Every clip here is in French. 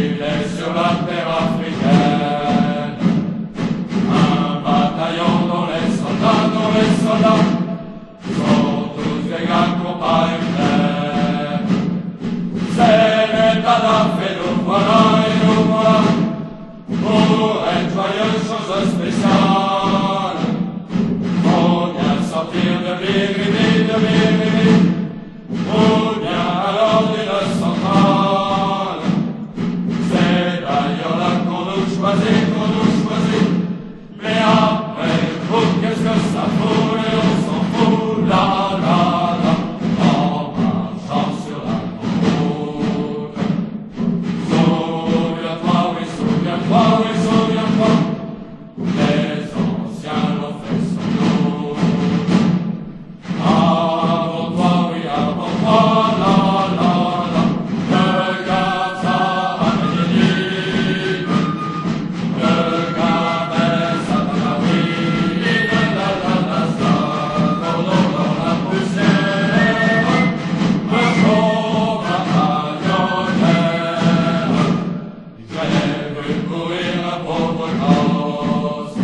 Il est sur la terre africaine un bataillon dont les soldats sont tous des gars compagnons. C'est l'état d'affaires, nous voilà et nous voilà pour une joyeuse chose spéciale. On vient sortir de Biri, ou bien alors d'une centrale. C'est d'ailleurs là qu'on nous choisit, mais après vous, qu'est-ce que ça fout, et on s'en fout, la la la, en marchant sur la route. Souviens-toi, oui, souviens-toi, les anciens l'ont fait sans doute. Avant toi, oui, avant toi, la la la, regarde ça, Amélie, regarde ça, oui, la la la, ça, dans la poussière, un jour, j'allais courir un pauvre gosse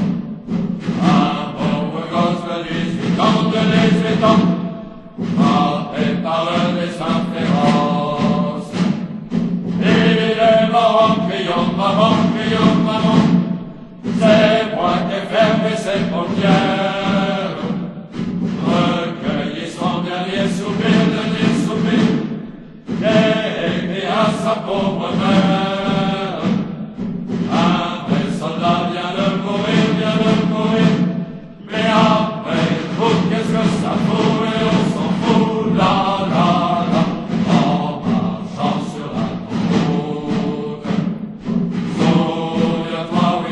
de 18 ans, frappé par un dessin féroce. Il est mort en criant, maman, c'est moi qui ai fermé ses paupières, recueilli son dernier soupir, et écrit à sa pauvre mère. Un vrai soldat vient de mourir, mais après vous, qu'est-ce que ça fout, et on s'en fout, la la la, en marchant sur la route. Souviens-toi,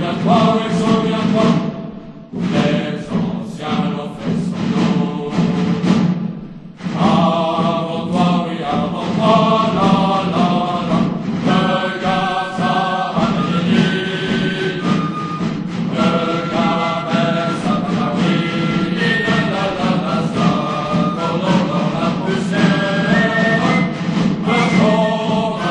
les anciens l'ont fait sans doute. Avant toi, oui, avant toi, la la la, regarde ça, Amélie, regarde ça, oui, la la, ça, dans la poussière, un jour,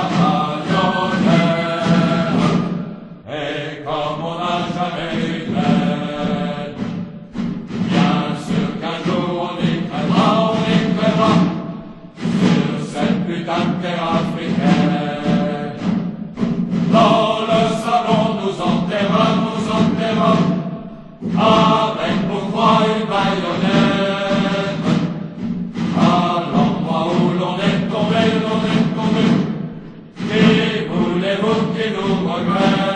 et comme on n'a jamais eu d'aide, bien sûr qu'un jour on y crèvera, sur cette putain de terre africaine. Dans le salon nous enterrera, avec pourquoi une baïonnette, à l'endroit où l'on est tombé, qui voulez-vous qui nous regrette?